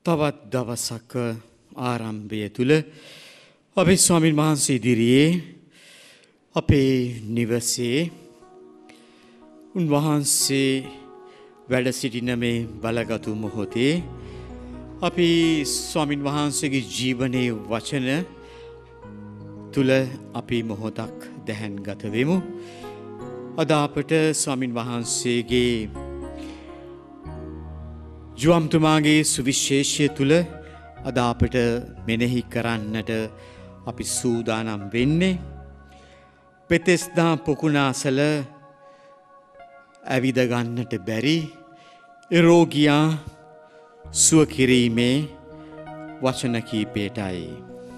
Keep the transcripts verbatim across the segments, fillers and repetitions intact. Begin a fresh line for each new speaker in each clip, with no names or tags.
තවත් දවසක ආරම්භය තුල අපේ ස්වාමීන් වහන්සේ ඉදිරියේ අපේ නිවසේ උන්වහන්සේ වැඩ සිටින මේ බලගතු මොහොතේ අපි ස්වාමීන් වහන්සේගේ ජීවනයේ වචන තුල අපි මොහොතක් දැහැන්ගත වෙමු. අද අපට ස්වාමීන් වහන්සේගේ ජුවම්තුමාගේ සුවිශේෂය තුල අද අපට මෙනෙහි කරන්නට අපි සූදානම් වෙන්නේ පෙතෙස්දා පොකුණාසල ඇවිද ගන්නට බැරි රෝගියා සුව කිරීමේ වචන කීපයටයි.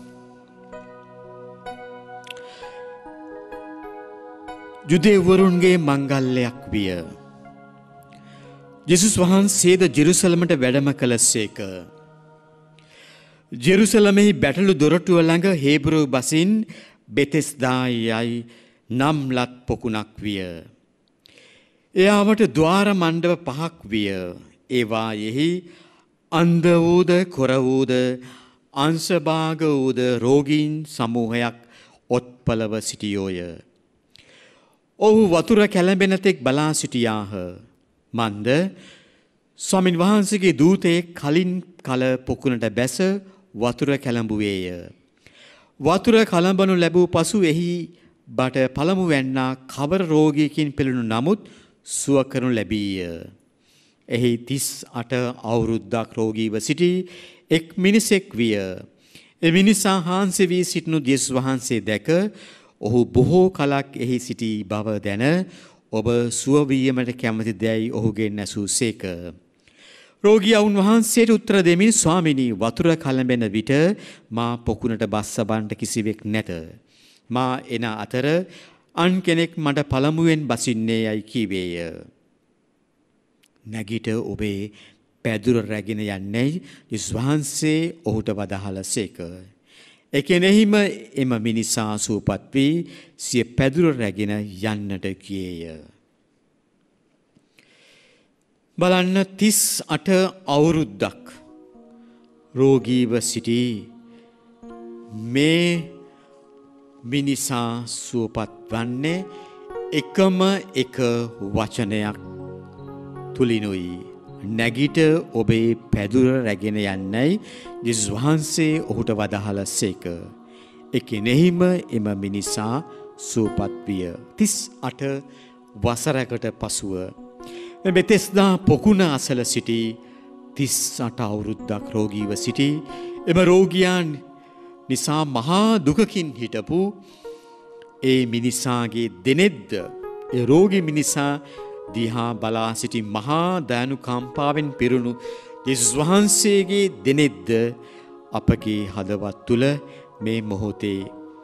යුදෙව්වරුන්ගේ මංගල්‍යයක් විය. ජෙසුස් වහන්සේද ජෙරුසලමට වැඩම කළසේක. ජෙරුසලමෙහි බැටළු දොරටුව ළඟ හේබ්‍රු බසින් බෙතෙස්දා යයි නම් ලත් පොකුණක් විය. එයාවට ద్వාර මණ්ඩප පහක් විය. ඒවායෙහි අන්ධ වූද කොර වූද අංශභාග වූද රෝගීන් සමූහයක් ඔත්පලව සිටියෝය. ඔහු වතුර කැළඹෙන තෙක් බලා සිටියාහ. මන්ද ස්වාමින් වහන්සේගේ දූතයෙක් කලින් කල පොකුණට බැස වතුර කැළඹුවේය. වතුර කලඹනු ලැබූ පසු එහි බට පළමු වැන්නා කවර රෝගියකින් පෙළුණු නමුත් සුව කරනු ලැබීය. එහි තිස් අට අවුරුද්දක් රෝගීව සිටි එක් මිනිසෙක් විය. ඒ මිනිසා හාන්සි වී සිටිනු යේසුස් වහන්සේ දැක ඔහු බොහෝ කලක් එහි සිටි බව දැන ඔබ සුව වීමට කැමති දැයි ඔහුගෙන් ඇසූසේක. රෝගියා උන්වහන්සේට උත්තර දෙමින් ස්වාමිනී වතුර කලඹෙන විට මා පොකුණට බස්සබන්ට කිසිවෙක් නැත. මා එන අතර අන් කෙනෙක් මට පළමුවෙන් බසින්නේ යයි කීවේය. නැගිට ඔබේ පැදුර රැගෙන යන්නේ යේසුස් වහන්සේ ඔහුට වදාළසේක. එකෙනෙහිම එම මිනිසා සූපත් වී සිය පැදුර රැගෙන යන්නට ගියේය. බලන්න තිස් අට අවුරුද්දක් රෝගීව සිටි මේ මිනිසා සුවපත් වන්නේ එකම එක වචනයක් තුලිනුයි. නැගිට ඔබේ පැදුර රැගෙන යන්නයි යේසුස් වහන්සේ ඔහුට වදාළසේක. එකෙනෙහිම එම මිනිසා සුවපත් විය. තිස් අට වසරකට පසුව බෙතෙස්දා පොකුණ අසල සිටි තිස් අට අවුරුද්දක් රෝගීව සිටි එම රෝගියාන් නිසා මහා දුකකින් හිටපු ඒ මිනිසාගේ දෙනෙද්ද ඒ රෝගී මිනිසා දිහා බලා සිටි මහා දයානුකම්පාවෙන් පිරුණු යේසුස් වහන්සේගේ දෙනෙද්ද අපගේ හදවත් තුල මේ මොහොතේ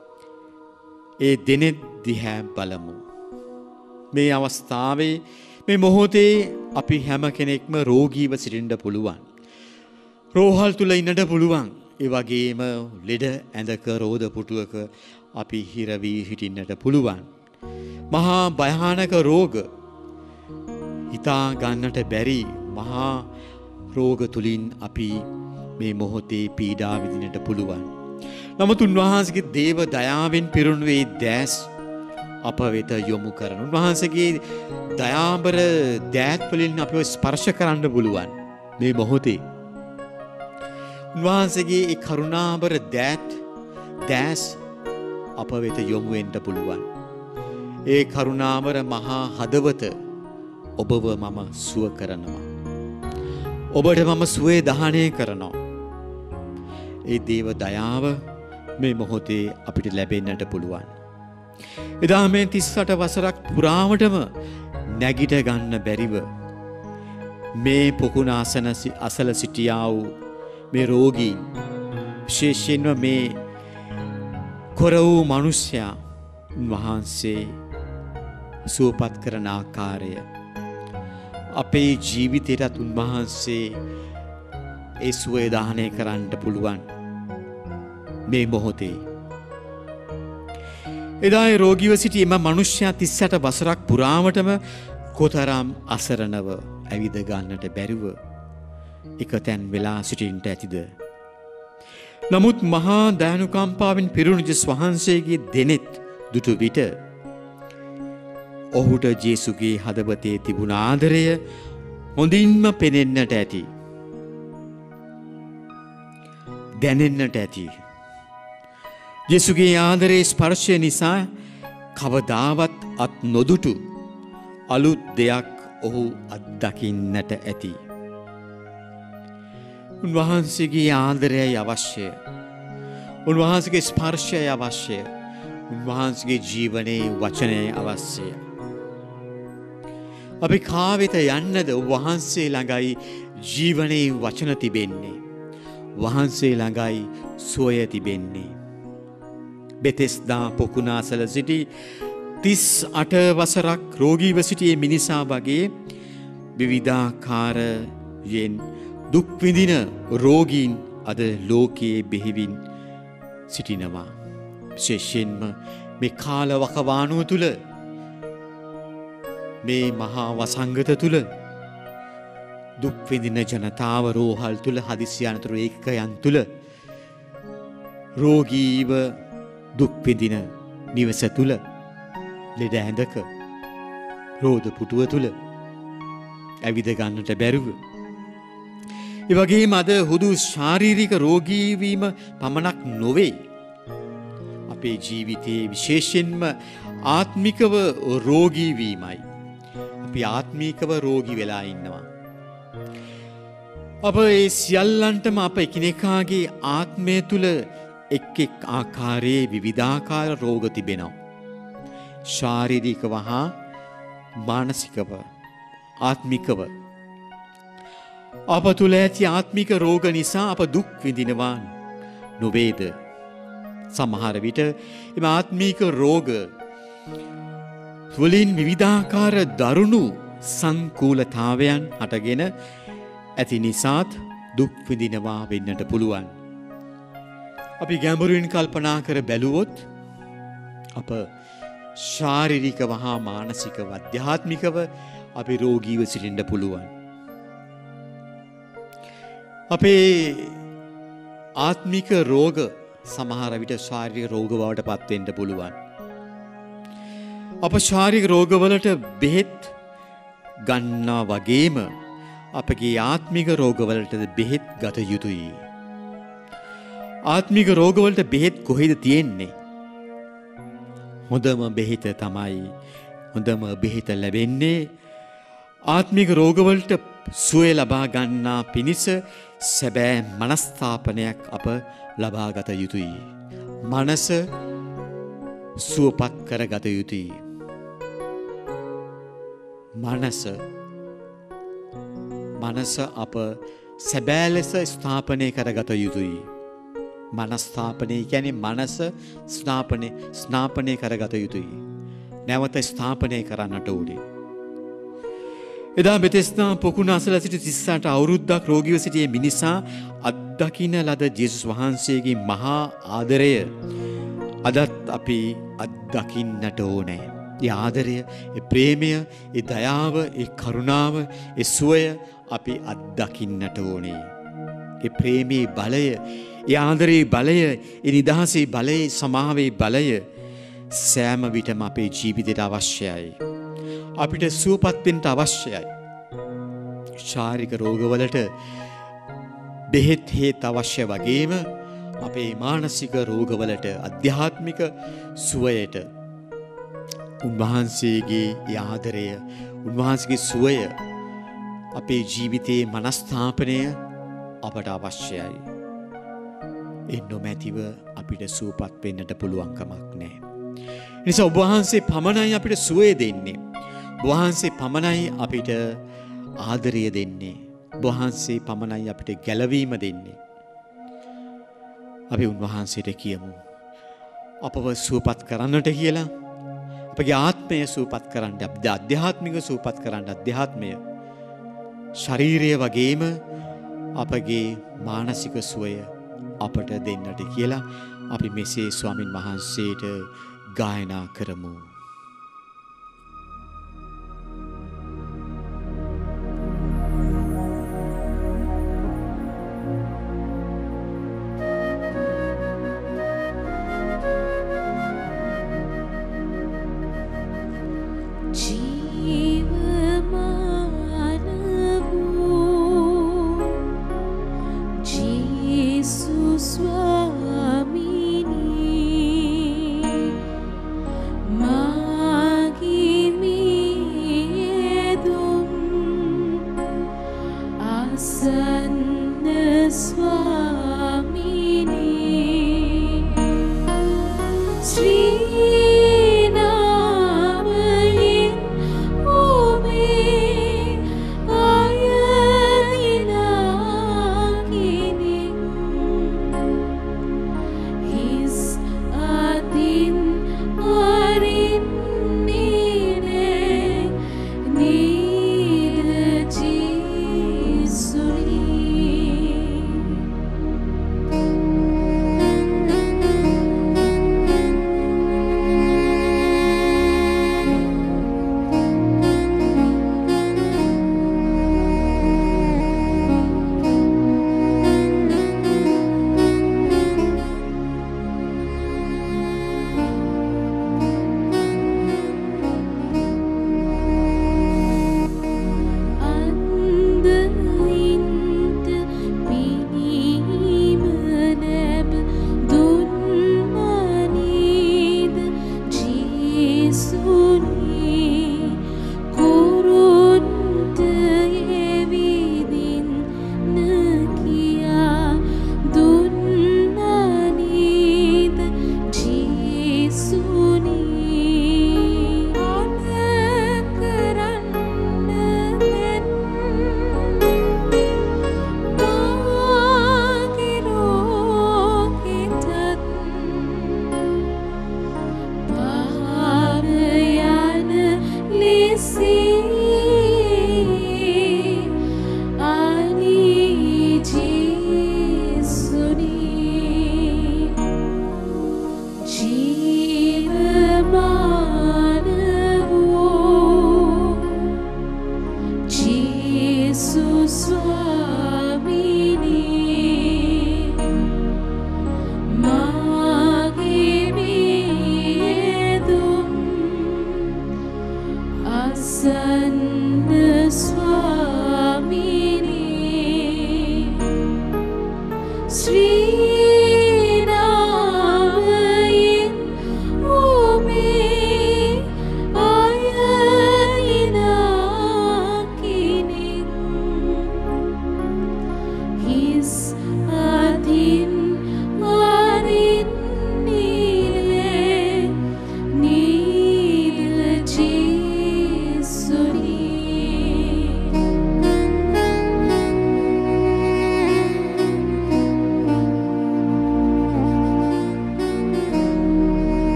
ඒ දෙනෙත් දිහා බලමු. මේ අවස්ථාවේ මේ මොහොතේ අපි හැම කෙනෙක්ම රෝගීව සිටින්න පුළුවන්. රෝහල් තුල ඉන්නට පුළුවන්. ඒ වගේම ලෙඩ ඇඳක රෝද පුටුවක අපි හිර වී හිටින්නට පුළුවන්. මහා භයානක රෝග හිතා ගන්නට බැරි මහා රෝග තුලින් අපි මේ මොහොතේ පීඩා විඳින්නට පුළුවන්. නමුත් උන්වහන්සේගේ දේව දයාවෙන් පිරුණු ඒ දැස් අප වෙත යොමු කරන උන්වහන්සේගේ දයාබර දෑත් වලින් අපිව ස්පර්ශ කරන්න පුළුවන්. මේ මොහොතේ උන්වහන්සේගේ ඒ කරුණාබර දෑත් දැස් අප වෙත යොමු වෙන්න පුළුවන්. ඒ කරුණාබර මහා හදවත ඔබව මම සුව කරනවා. ඔබට මම සුවේ දහණය කරනවා. ඒ දේව දයාව මේ මොහොතේ අපිට ලැබෙන්නට පුළුවන්. එදා මේ තිස් අට වසරක් පුරාවටම නැගිට ගන්න බැරිව මේ පොකුණ ආසන අසල සිටියා වූ මේ රෝගීන් විශේෂයෙන්ම මේ කොර වූ මිනිසයා වහන්සේ සුවපත් කරන ආකාරය අපේ ජීවිතයටත් උන්වහන්සේ ඒ සුවය දාහනය කරන්න පුළුවන්. මේ මොහොතේ එදා ඒ රෝගීව සිටි එම මිනිසයා තිස් අට වසරක් පුරාවටම කොතරම් අසරණව ඇවිද ගන්නට බැරිව එක තැන් වෙලා සිටින්නට ඇතිද? නමුත් මහා දයානුකම්පාවෙන් පිරුණු ජේසුස් වහන්සේගේ දෙනෙත් දුටු විට ඔහුට ජේසුගේ හදවතේ තිබුණ ආදරය හොඳින්ම පෙනෙන්නට ඇති. දැනෙන්නට ඇති. ජේසුගේ ආදරයේ ස්පර්ශය නිසා කවදාවත් අත් නොදුටු අලුත් දෙයක් ඔහු අත්දකින්නට ඇති. උන්වහන්සේගේ ආදරයයි අවශ්‍යය. උන්වහන්සේගේ ස්පර්ශයයි අවශ්‍යය. උන්වහන්සේගේ ජීවනයේ වචනයයි අවශ්‍යය. අපි කාවෙත යන්නද? වහන්සේ ළඟයි ජීවනයේ වචන තිබෙන්නේ. වහන්සේ ළඟයි සුවය තිබෙන්නේ. බෙතෙස්දා පොකුණාසල සිටි තිස් අට වසරක් රෝගීව සිටියේ මිනිසා වගේ විවිධාකාරයෙන් දුක් විඳින රෝගීන් අද ලෝකයේ බෙහෙවින් සිටිනවා. විශේෂයෙන්ම මේ කාල වකවානුව තුල, මේ මහා වසංගත තුල දුක් විඳින ජනතාව රෝහල් තුල, හදිසි අනතුරු ඒකකයන් තුල රෝගීව දුක් විඳින නිවස තුල, ලෙඩ ඇඳක, රෝද පුටුව තුල ඇවිද ගන්නට බැරුව, ඒ වගේම අද හුදු ශාරීරික රෝගී වීම පමණක් නොවේ, අපේ ජීවිතයේ විශේෂයෙන්ම ආත්මිකව රෝගී වීමයි. අපි ආත්මිකව රෝගී වෙලා ඉන්නවා. අප ඒ සියල්ලන්ටම අප එකිනෙකාගේ ආත්මය තුල එක් එක් ආකාරයේ විවිධාකාර රෝග තිබෙනවා. ශාරීරිකව හා මානසිකව, ආත්මිකව. අප තුල ඇති ආත්මික රෝග නිසා අප දුක් විඳිනවා නොවේද? සමහර විට එම ආත්මික රෝග වලින් විවිධාකාර දරුණු සංකූලතාවයන් හටගෙන ඇති නිසාත් දුක් විඳිනවා වෙන්නට පුළුවන්. අපි ගැඹුරින් කල්පනා කර බැලුවොත් අප ශාරීරිකව හා මානසිකව, අධ්‍යාත්මිකව අපි රෝගීව සිටින්න පුළුවන්. අපේ ආත්මික රෝග සමහර විට ශාරීරික රෝග බවට පත් වෙන්න පුළුවන්. අප ශාරීරික රෝගවලට බෙහෙත් ගන්නා වගේම අපගේ ආත්මික රෝගවලට බෙහෙත් ගත යුතුයි. ආත්මික රෝගවලට බෙහෙත් කොහෙද තියෙන්නේ? හොඳම බෙහෙත තමයි, හොඳම බෙහෙත ලැබෙන්නේ ආත්මික රෝගවලට සුවය ලබා ගන්නා පිණිස සැබෑ මනස්ථාපනයක් අප ලබා ගත යුතුයි. මනස සුවපත් කර ගත යුතුයි. මනස මනස අප සැබෑ ලෙස ස්ථාපනය කරගත යුතුයි. මනස්ථාපනය කියන්නේ මනස ස්ථාපනය ස්ථාපනය කරගත යුතුයි. නැවත ස්ථාපනය කරන්නට ඕනේ. එදා බෙතෙස්දා පොකුණාසල සිට තිස් අට අවුරුද්දක් රෝගීව සිටියේ මිනිසා අත්දකින්න ලද ජේසුස් වහන්සේගේ මහා ආදරය අදත් අපි අත්දකින්නට ඕනේ. ඒ ආදරය, ඒ ප්‍රේමය, ඒ දයාව, ඒ කරුණාව, ඒ සුවය අපි අත්දකින්නට ඕනේ. ඒ ප්‍රේමයේ බලය, ඒ ආදරයේ බලය, ඒ නිදහසේ බලය, සමාවේ බලය සෑම විටම අපේ ජීවිතයට අවශ්‍යයි. අපිට සුවපත් වෙන්න අවශ්‍යයි. ශාරීරික රෝගවලට බෙහෙත් හේත් අවශ්‍ය වගේම අපේ මානසික රෝගවලට, අධ්‍යාත්මික සුවයට උන්වහන්සේගේ ආදරය, උන්වහන්සේගේ සුවය, අපේ ජීවිතයේ මනස්ථාපනය අපට අවශ්‍යයි. ඒ නොමැතිව අපිට සුවපත් වෙන්නට පුළුවන් කමක් නැහැ. නිසා ඔබ වහන්සේ පමණයි අපිට සුවය දෙන්නේ. ඔබ වහන්සේ පමණයි අපිට ආදරය දෙන්නේ. ඔබ වහන්සේ පමණයි අපිට ගැලවීම දෙන්නේ. අපි උන්වහන්සේට කියමු අපව සුවපත් කරන්නට කියලා. අපගේ ආත්මය සුවපත් කරන්න, අපේ අධ්‍යාත්මික සුවපත් කරන්න, අධ්‍යාත්මය ශරීරය වගේම අපගේ මානසික සුවය අපට දෙන්නට කියලා අපි මෙසේ ස්වාමින් වහන්සේට ගායනා කරමු.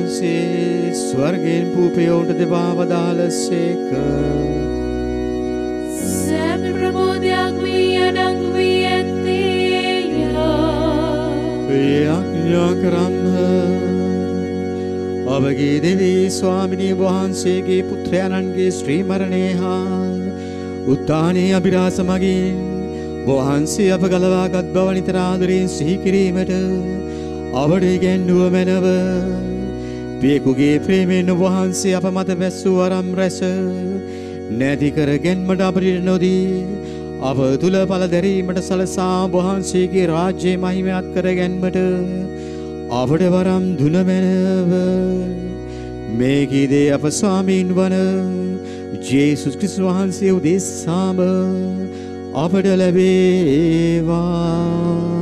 වහන්සේ ස්වර්ගයෙන් පූපයෝන්ට දෙවා වදාළසේක.
සෑම ප්‍රබෝධයක් වී අඩංගු වී ඇත්තේය.
යාඥා කරන්න. ඔබගේ දෙවී ස්වාමිනී වහන්සේගේ පුත්‍රයන්න්ගේ ශ්‍රී මරණය හා උත්ථානයේ අභිරහස මගින් වහන්සේ අප ගලවාගත් බව නිතර ආදරයෙන් සිහි කිරීමට අපට ඉගැන්වුව මැනව. පියෙකුගේ ප්‍රේමයෙන් වහන්සේ අප මත වැස්සූ වරම් රැස නැති කර ගැන්මට අපට නොදී අප තුල පල දැරීමට සලසා වහන්සේගේ රාජ්‍යය මහිමයත් කර ගැන්මට අපට වරම් දුන මැනව. මේ කීදේ අප ස්වාමීන් වන ජේසුස් ක්‍රිස්තුස් වහන්සේ උදෙසාම අපට ලැබේවා.